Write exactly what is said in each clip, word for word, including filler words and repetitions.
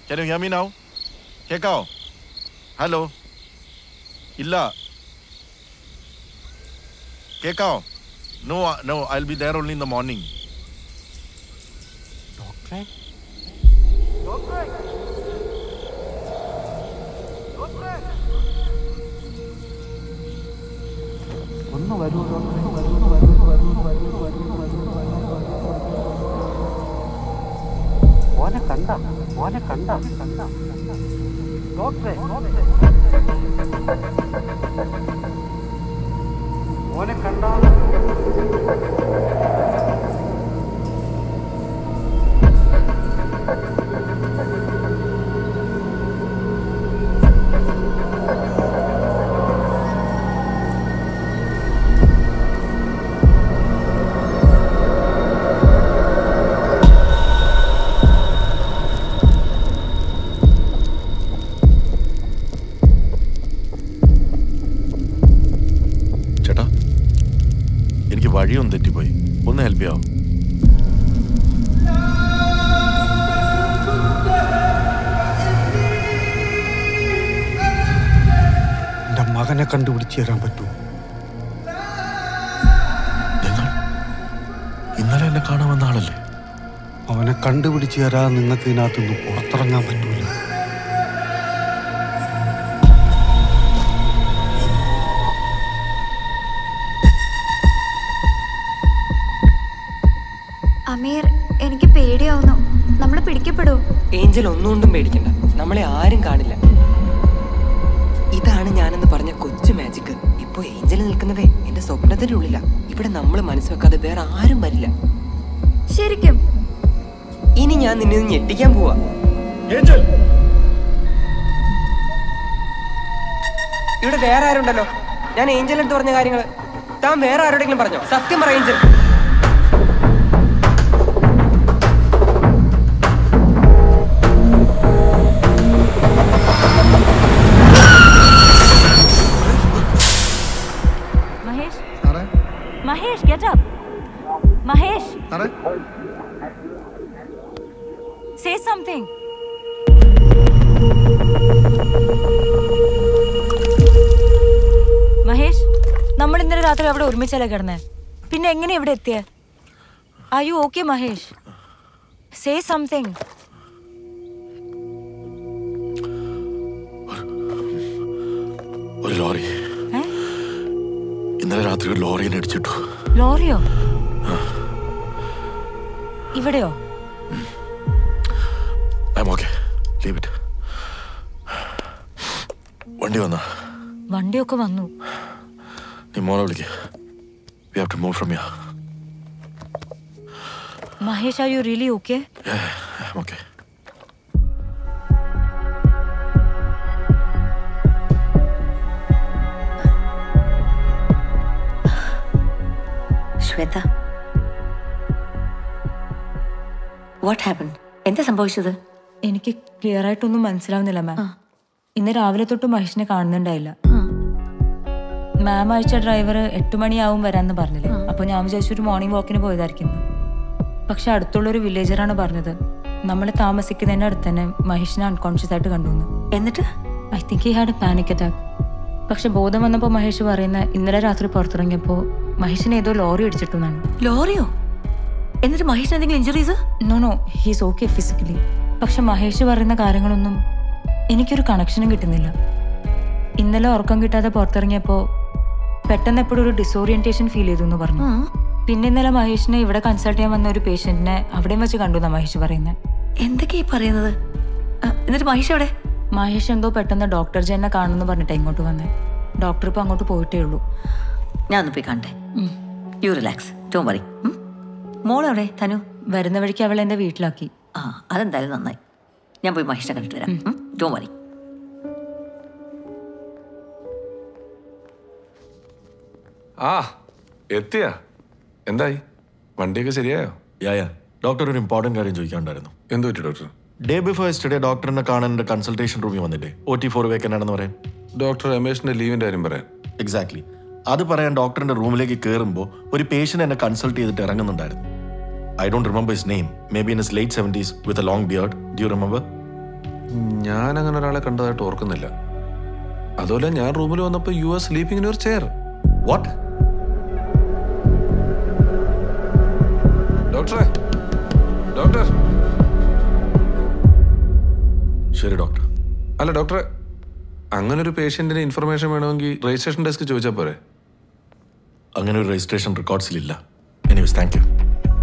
Can you hear me now? Kekao? Hello? Illa? Kekao? No, no, I'll be there only in the morning. Doctor? Doctor? Doctor? ഒന്ന് വരൂ ഡോക്ടറെ വരൂ വരൂ വരൂ വരൂ വരൂ ഓനെ കണ്ട ഓനെ കണ്ട കണ്ട ഡോക്ടറെ ഓനെ കണ്ട വഴിയൊന്നും തെറ്റിപ്പോയി. ഒന്ന് ഹെൽപ്പ് ചെയ്യാവോ? എന്റെ മകനെ കണ്ടുപിടിച്ച് തരാൻ പറ്റുമോ? നിങ്ങൾ ഇന്നലെ എന്നെ കാണാൻ വന്ന ആളല്ലേ? അവനെ കണ്ടുപിടിച്ച് തരാൻ നിങ്ങൾക്ക് ഇതിനകത്തുനിന്ന് പുറത്തിറങ്ങാൻ പറ്റൂല. അമീർ, എനിക്ക് പേടിയാവുന്നു. നമ്മളെ പിടിക്കപ്പെടൂ? ഏഞ്ചൽ ഒന്നുകൊണ്ടും പേടിക്കണ്ട, നമ്മളെ ആരും കാണില്ല. ഇതാണ് ഞാനെന്ന് പറഞ്ഞ കൊച്ചു മാജിക്. ഇപ്പൊ ഏഞ്ചൽ നിൽക്കുന്നതേ എന്റെ സ്വപ്നത്തിന്റെ ഉള്ളില. ഇവിടെ നമ്മൾ മനസ്സ് വെക്കാതെ വേറെ ആരും വരില്ല. ശരിക്കും? ഇനി ഞാൻ നിന്നെ ഞെട്ടിക്കാൻ പോവാ. ഇവിടെ വേറെ ആരുണ്ടല്ലോ. ഞാൻ ഏഞ്ചൽ എടുത്ത് പറഞ്ഞ കാര്യങ്ങള് താൻ വേറെ ആരോടെങ്കിലും പറഞ്ഞോ? സത്യം പറ Angel. Mahesh, get up. Mahesh. Are? Say something. Mahesh, നമ്മൾ ഇന്നലെ രാത്രി അവിടെ ഒരുമിച്ചല്ലേ കിടന്നേ? പിന്നെ എങ്ങനെ ഇവിടെ എത്തിയേ? Are you okay, Mahesh? Say something. ഒരു ലോറി ഇന്നലെ രാത്രി ഒരു ലോറിയെ അടിച്ചിട്ടു. ലോറിയോ? ഇവിടെയോ? വണ്ടി വന്നാ? വണ്ടിയൊക്കെ വന്നു. നീ മോളെ വിളിക്ക. We have to move from here. Mahesh, are you really okay? Yeah, I'm okay. Shweta, what happened? എന്താ സംഭവിച്ചത്? എനിക്ക് ക്ലിയർ ആയിട്ടൊന്നും മനസ്സിലാവുന്നില്ല മാം. ഇന്ന് രാവിലെ തൊട്ട് മഹേഷിനെ കാണുന്നുണ്ടായില്ല. മാം അയച്ച ഡ്രൈവർ എട്ട് മണിയാവും വരാന്ന് പറഞ്ഞില്ലേ? അപ്പൊ ഞാൻ വിചാരിച്ചു ഒരു മോർണിംഗ് വാക്കിന് പോയതായിരിക്കുന്നു. പക്ഷെ അടുത്തുള്ളൊരു വില്ലേജറാണ് പറഞ്ഞത് നമ്മൾ താമസിക്കുന്നതിന്റെ അടുത്ത് തന്നെ മഹേഷിനെ അൺകോൺഷ്യസ് ആയിട്ട് കണ്ടു. എന്നിട്ട് I think he had a panic attack. പക്ഷെ ബോധം വന്നപ്പോൾ മഹേഷ് പറയുന്ന ഇന്നലെ രാത്രി പുറത്തിറങ്ങിയപ്പോ മഹേഷിനെ ഏതോ ലോറി അടിച്ചിട്ടു എന്നാണ്. ലോറിയോ? എന്നിട്ട് മഹേഷിന് എന്തെങ്കിലും injuries? No no, he's okay physically. പക്ഷെ മഹേഷ് പറയുന്ന കാര്യങ്ങളൊന്നും എനിക്കൊരു കണക്ഷനും കിട്ടുന്നില്ല. ഇന്നലെ ഉറക്കം കിട്ടാതെ പുറത്തിറങ്ങിയപ്പോ പെട്ടെന്ന് എപ്പോഴും ഒരു ഡിസോറിയന്റേഷൻ ഫീൽ ചെയ്തു എന്ന് പറഞ്ഞു. പിന്നെ ഇന്നലെ മഹേഷിനെ ഇവിടെ കൺസൾട്ട് ചെയ്യാൻ വന്ന ഒരു പേഷ്യന്റിനെ അവിടെയും വെച്ച് കണ്ടു എന്നാ മഹേഷ് പറയുന്നത്. എന്തൊക്കെയാ പറയുന്നത്? എന്നിട്ട് മഹേഷ് എവിടെ? മഹേഷ് എന്തോ പെട്ടെന്ന് ഡോക്ടർ ജെന്നെ കാണുമെന്ന് പറഞ്ഞിട്ട് ഇങ്ങോട്ട് വന്നേ. ഡോക്ടർ ഇപ്പൊ അങ്ങോട്ട് പോയിട്ടേ ഉള്ളൂ. ഞാൻ ഒന്ന് പോയി കാണട്ടെ. You relax, don't worry. മോളെവിടെ തനു? വരുന്ന വഴിക്ക് അവളെ എന്റെ വീട്ടിലാക്കി. ആ, അതെന്തായാലും നന്നായി. ഞാൻ പോയി മഹേഷിനെ കണ്ടിട്ട് വരാം. Don't worry. ആ എത്തിയാ? എന്തായി? വണ്ടിയൊക്കെ ശരിയായോ? യാ യാ ഡോക്ടർ ഒരു ഇമ്പോർട്ടന്റ് കാര്യം ചോദിക്കാണ്ടായിരുന്നു. എന്ത് പറ്റി ഡോക്ടർ? ഡേ ബിഫോർ യെസ്റ്റർഡേ ഡോക്ടറിനെ കാണാൻ എൻ്റെ കൺസൾട്ടേഷൻ റൂമിൽ വന്നില്ലേ? ഒ ടി ഫോർ വേക്കൻ്റ് ആണെന്ന് പറയാൻ. ഡോക്ടർ രമേഷിന്റെ ലീവിന്റെ കാര്യം പറയാൻ. എക്സാക്ട്ലി. അത് പറയാൻ ഡോക്ടറിന്റെ റൂമിലേക്ക് കയറുമ്പോൾ ഒരു പേഷ്യന്റ് എന്നെ കൺസൾട്ട് ചെയ്തിട്ട് ഇറങ്ങുന്നുണ്ടായിരുന്നു. I don't remember his name. Maybe in his late seventies with a long beard. Do you remember? ഞാൻ അങ്ങനെ ഒരാളെ കണ്ടതായിട്ട് ഓർക്കുന്നില്ല. അതുപോലെ ഞാൻ റൂമിൽ വന്നപ്പോൾ you are sleeping in your chair. What? ഡോക്ടറെ, ഡോക്ടർ. ശരി ഡോക്ടർ. അല്ല ഡോക്ടറെ, അങ്ങനെ ഒരു പേഷ്യന്റിന് ഇൻഫർമേഷൻ വേണമെങ്കിൽ രജിസ്ട്രേഷൻ ഡെസ്ക് ചോദിച്ചാൽ പോരെ? അങ്ങനെ ഒരു രജിസ്ട്രേഷൻ റെക്കോർഡ്സിലില്ല. Anyways thank you.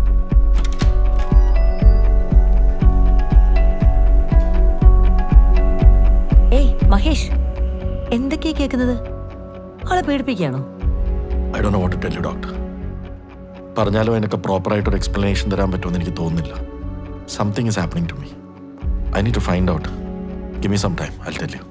ഏയ് മഹേഷ്, എന്തൊക്കെയാ കേൾക്കുന്നത്? ആളെ പേടിപ്പിക്കുകയാണോ? I don't no what to tell you doctor. പറഞ്ഞാലും അതിനൊക്കെ പ്രോപ്പറായിട്ടൊരു എക്സ്പ്ലനേഷൻ തരാൻ പറ്റുമെന്ന് എനിക്ക് തോന്നുന്നില്ല. Something is happening to me. I need to find out. Give me some time, I will tell you.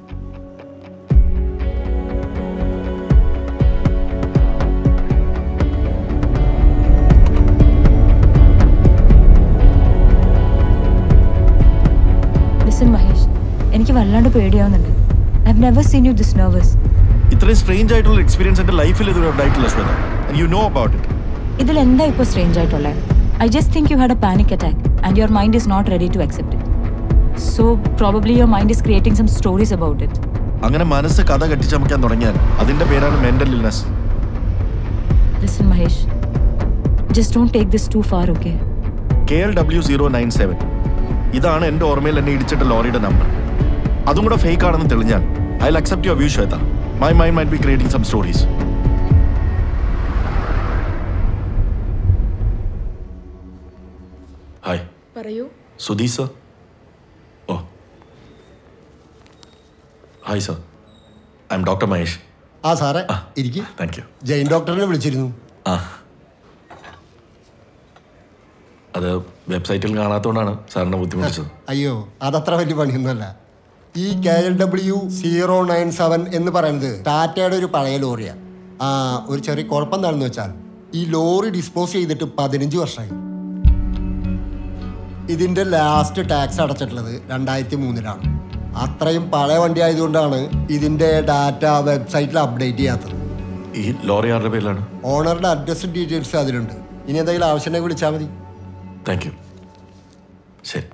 Listen Mahesh, എനിക്ക് വല്ലാണ്ട് പേടിയാവുന്നുണ്ട്. I have never seen you this nervous. ഇത്രയും സ്ട്രേഞ്ച് ആയിട്ടുള്ള എക്സ്പീരിയൻസ് എൻ്റെ ലൈഫിൽ ഇതുവരെ ഉണ്ടായിട്ടില്ല Shwetha. And you know about it. ഇതിൽ എന്താ ഇപ്പോൾ സ്ട്രേഞ്ച് ആയിട്ടുള്ളത്? I just think you had a panic attack and your mind is not ready to accept it. So probably your mind is creating some stories about it. അങ്ങനെ മനസ്സ് കഥ കെട്ടിച്ചമയ്ക്കാൻ തുടങ്ങിയാൽ അതിന്റെ പേരാണ് mental illness. Listen Mahesh, just don't take this too far, okay? K L W zero nine seven ഇതാണ് എൻ്റെ ഓർമ്മയിൽ എന്നെ ഇടിച്ചിട്ട ലോറിയുടെ നമ്പർ. അതും കൂടെ ഫേക്ക് ആണെന്ന് തെളിഞ്ഞാൽ I will accept your view Shwetha. My mind might be creating some stories. Hi. പറയൂ. Sudhi sir. Oh hi sir, I am doctor Mahesh. ആ സാറേ ഇരിക്കും. Thank you. ജെയിൻ ഡോക്ടറിനെ വിളിച്ചിരുന്നു. ആ, അത് വെബ്സൈറ്റിൽ കാണാത്തതുകൊണ്ടാണ് സാറിനെ ബുദ്ധിമുട്ടിച്ചത്. അയ്യോ, അതത്ര വലിയ പണിയൊന്നുമല്ല. ഈ K L W zero nine seven എന്ന് പറയുന്നത് ടാറ്റയുടെ ഒരു പഴയ ലോറിയാണ്. ആ ഒരു ചെറിയ കുഴപ്പം എന്താണെന്ന് വെച്ചാൽ ഈ ലോറി ഡിസ്പോസ് ചെയ്തിട്ട് പതിനഞ്ച് വർഷമായി. ഇതിൻ്റെ ലാസ്റ്റ് ടാക്സ് അടച്ചിട്ടുള്ളത് രണ്ടായിരത്തി മൂന്നിലാണ്. അത്രയും പഴയ വണ്ടി ആയതുകൊണ്ടാണ് ഇതിൻ്റെ ഡാറ്റ വെബ്സൈറ്റിൽ അപ്ഡേറ്റ് ചെയ്യാത്തത്. ഈ ലോറി ആരുടെ പേരിലാണ്? ഓണറുടെ അഡ്രസ്സും ഡീറ്റെയിൽസ് അതിലുണ്ട്. ഇനി എന്തെങ്കിലും ആവശ്യമുണ്ടെങ്കിൽ വിളിച്ചാൽ മതി. Thank you. ശരി.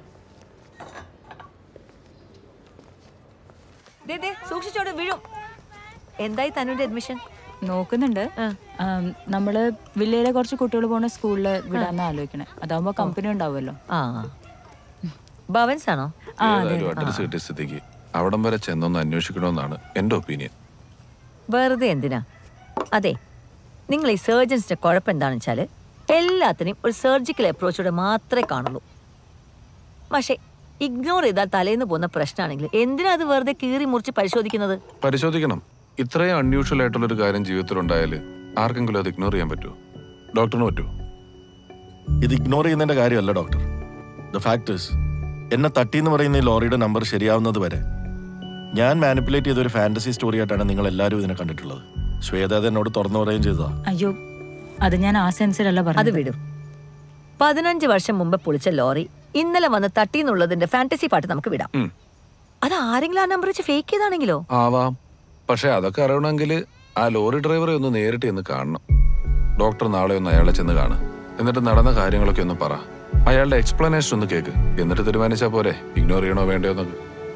സൂക്ഷിച്ചോട് വീഴും. എന്തായി തനുവിന്റെ അഡ്മിഷൻ? നോക്കുന്നുണ്ട്. നമ്മള് വില്ലയിലെ കുറച്ച് കുട്ടികൾ പോണ സ്കൂളിൽ വിടാന്ന് ആലോചിക്കണേ. അതാവുമ്പോ കമ്പനി ഉണ്ടാവുമല്ലോ. ആ ഭവൻസ് ആണോ? അഡ്രസ് കിട്ടിയ സ്ഥിതിക്ക് അവിടം വരെ ചെന്നൊന്ന് അന്വേഷിക്കണമെന്നാണ് എൻ്റെ ഒപ്പീനിയൻ. വെറുതെ എന്തിനാ? അതെ, നിങ്ങൾ ഈ സർജൻസിന്റെ കുഴപ്പം എന്താണെന്ന് വെച്ചാല് എല്ലാത്തിനും ഒരു സർജിക്കൽ അപ്രോച്ചോടെ മാത്രമേ കാണുള്ളൂ. പക്ഷേ ഇഗ്നോർ ചെയ്താൽ തലേന്ന് പോകുന്ന പ്രശ്നമാണെങ്കിൽ എന്തിനാ അത് വെറുതെ കീറി മുറിച്ച് പരിശോധിക്കുന്നത്? പരിശോധിക്കണം. ഇത്രയും അൺയൂഷ്വൽ ആയിട്ടുള്ളൊരു കാര്യം ജീവിതത്തിലുണ്ടായാൽ ആർക്കെങ്കിലും അത് ഇഗ്നോർ ചെയ്യാൻ പറ്റുമോ? ഡോക്ടറിന് പറ്റുമോ? ഇത് ഇഗ്നോർ ചെയ്യുന്നതിന്റെ കാര്യമല്ല ഡോക്ടർ. ദ ഫാക്ട് ഈസ്, എന്നെ തട്ടി എന്ന് പറയുന്ന ഈ ലോറിയുടെ നമ്പർ ശരിയാവുന്നത് വരെ ഞാൻ മാനിപ്പുലേറ്റ് ചെയ്ത ഒരു ഫാന്റസി സ്റ്റോറി ആയിട്ടാണ് നിങ്ങൾ എല്ലാവരും ഇതിനെ കണ്ടിട്ടുള്ളത്. ശ്വേത അത് എന്നോട് തുറന്നു പറയുകയും ചെയ്തതാ. അയ്യോ, അത് ഞാൻ ആ സെൻസിലല്ല പറഞ്ഞത്. അത് വിടും. പതിനഞ്ച് വർഷം മുമ്പ് പൊളിച്ച ലോറി ഇന്നലെ വന്ന് തട്ടിന്നുള്ളതിന്റെ ഫാന്റസി പാട്ട് നമുക്ക് വിടാം. അത് ആരെങ്കിലും ആ നമ്പർ വെച്ച് ഫേക്ക് ചെയ്താണെങ്കിലോ? ആവാം. പക്ഷെ അതൊക്കെ അറിയണമെങ്കിൽ ആ ലോറി ഡ്രൈവറെ ഒന്ന് നേരിട്ട് ഒന്ന് കാണണം. ഡോക്ടർ നാളെ ഒന്ന് അയാളെ ചെന്ന് കാണും. എന്നിട്ട് നടന്ന കാര്യങ്ങളൊക്കെ ഒന്ന് പറ. അയാളുടെ എക്സ്പ്ലനേഷൻ ഒന്ന് കേക്ക്. എന്നിട്ട് തീരുമാനിച്ചാൽ പോരെ ഇഗ്നോർ ചെയ്യണോ വേണ്ടയോ എന്നൊക്കെ.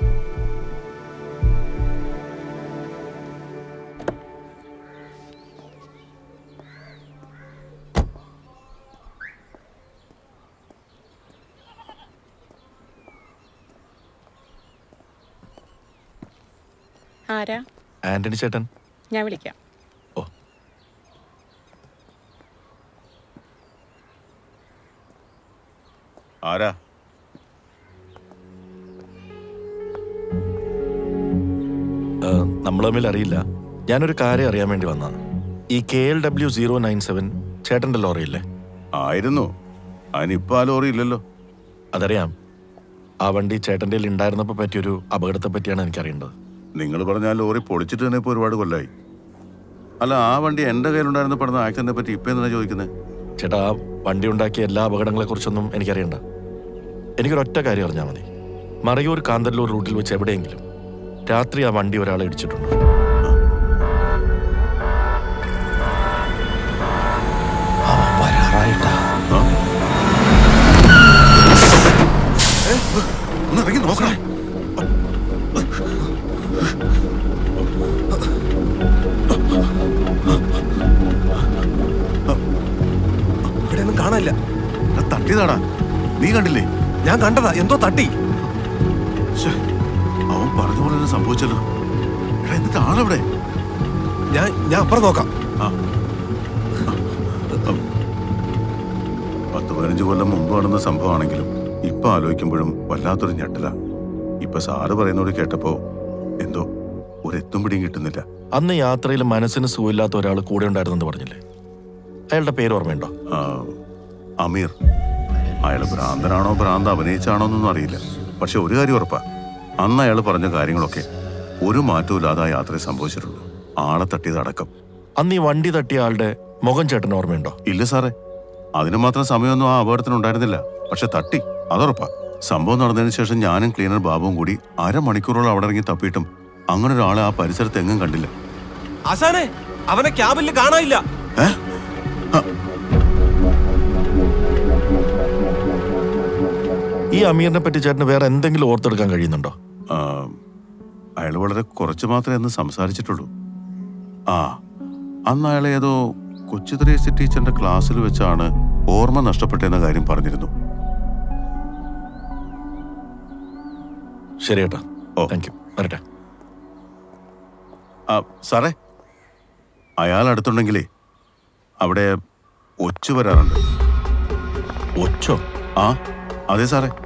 ആരാ? ആന്റണി ചേട്ടൻ. ഞാൻ വിളിക്കാം. ഓ ആരാ? നമ്മൾ തമ്മിൽ അറിയില്ല. ഞാനൊരു കാര്യം അറിയാൻ വേണ്ടി വന്നതാണ്. ഈ K L W zero nine seven ചേട്ടൻ്റെ ലോറിയില്ലേ? ആയിരുന്നു. അതിനിപ്പോ ആ ലോറി ഇല്ലല്ലോ. അതറിയാം. ആ വണ്ടി ചേട്ടൻ്റെ ഉണ്ടായിരുന്നപ്പോൾ പറ്റിയൊരു അപകടത്തെ പറ്റിയാണ് എനിക്കറിയേണ്ടത്. നിങ്ങൾ പറഞ്ഞ ആ ലോറി പൊളിച്ചിട്ട് തന്നെ ഇപ്പോൾ ഒരുപാട് കൊല്ലായി. അല്ല, ആ വണ്ടി എൻ്റെ കയ്യിലുണ്ടായിരുന്ന പെടുന്ന ആക്സിഡന്റിനെ പറ്റി ഇപ്പം എന്തിനാ ചോദിക്കുന്നത്? ചേട്ടാ, ആ വണ്ടി ഉണ്ടാക്കിയ എല്ലാ അപകടങ്ങളെക്കുറിച്ചൊന്നും എനിക്കറിയണ്ട. എനിക്കൊരൊറ്റ കാര്യം അറിഞ്ഞാൽ മതി. മറയൂർ കാന്തല്ലൂർ റൂട്ടിൽ വെച്ച് എവിടെയെങ്കിലും രാത്രി ആ വണ്ടി ഒരാളെ ഇടിച്ചിട്ടുണ്ടോ? ഒന്ന് ഇറങ്ങി നോക്കണം. ഞാൻ കണ്ടതാ, എന്തോ തട്ടി. അവൻ പറഞ്ഞ പോലെ തന്നെ സംഭവിച്ചല്ലോ. എടാ, എന്നിട്ട് ആളെവിടെ? ഞാൻ ഞാൻ അപ്പുറം നോക്കാം. പത്ത് പതിനഞ്ച് കൊല്ലം മുമ്പ് നടന്ന സംഭവമാണെങ്കിലും ഇപ്പൊ ആലോചിക്കുമ്പോഴും വല്ലാത്തൊരു ഞെട്ടല. ഇപ്പൊ സാറ് പറയുന്നോട് കേട്ടപ്പോ എന്തോ ഒരെത്തും പിടിയും കിട്ടുന്നില്ല. അന്ന് യാത്രയിൽ മനസ്സിന് സുഖമില്ലാത്ത ഒരാൾ കൂടെ ഉണ്ടായിരുന്നെന്ന് പറഞ്ഞില്ലേ? അയാളുടെ പേര് ഓർമ്മയുണ്ടോ? അമീർ. അയാൾ ഭ്രാന്തനാണോ ഭ്രാന്ത് അഭിനയിച്ചാണോ എന്നൊന്നും അറിയില്ല. പക്ഷെ ഒരു കാര്യം ഉറപ്പാ, അന്ന് അയാൾ പറഞ്ഞ കാര്യങ്ങളൊക്കെ ഒരു മാറ്റവും ഇല്ലാതെ ആ യാത്രയിൽ സംഭവിച്ചിട്ടുള്ളൂ. ആളെ തട്ടിയതടക്കം. അന്ന് ഈ വണ്ടി തട്ടിയ ആളുടെ മുഖം ചേട്ടന് ഓർമ്മയുണ്ടോ? ഇല്ല സാറേ, അതിന് മാത്രം സമയമൊന്നും ആ അപകടത്തിനുണ്ടായിരുന്നില്ല. പക്ഷെ തട്ടി അതുറപ്പാ. സംഭവം നടന്നതിന് ശേഷം ഞാനും ക്ലീനർ ബാബുവും കൂടി അരമണിക്കൂറോളം അവിടെ ഇറങ്ങി തപ്പിയിട്ടും അങ്ങനെ ഒരാളെ ആ പരിസരത്ത് എങ്ങും കണ്ടില്ല. ആശാനെ, അവനെ ക്യാബിൽ കാണാനില്ല. ഈ അമീറിനെ പറ്റി ചേട്ടന് വേറെ എന്തെങ്കിലും ഓർത്തെടുക്കാൻ കഴിയുന്നുണ്ടോ? അയാൾ വളരെ കുറച്ച് മാത്രമേ അന്ന് സംസാരിച്ചിട്ടുള്ളൂ. ആ അന്ന് അയാൾ ഏതോ കൊച്ചു ത്രേസ്യ ടീച്ചറിന്റെ ക്ലാസ്സിൽ വെച്ചാണ് ഓർമ്മ നഷ്ടപ്പെട്ടെന്ന കാര്യം പറഞ്ഞിരുന്നു. ശരി ഏട്ടാ, താങ്ക് യു. വരട്ടെ. സാറേ, അയാൾ അടുത്തുണ്ടെങ്കിലേ അവിടെ ഒച്ചു വരാറുണ്ട്. ഒച്ചോ? ആ അതെ സാറേ.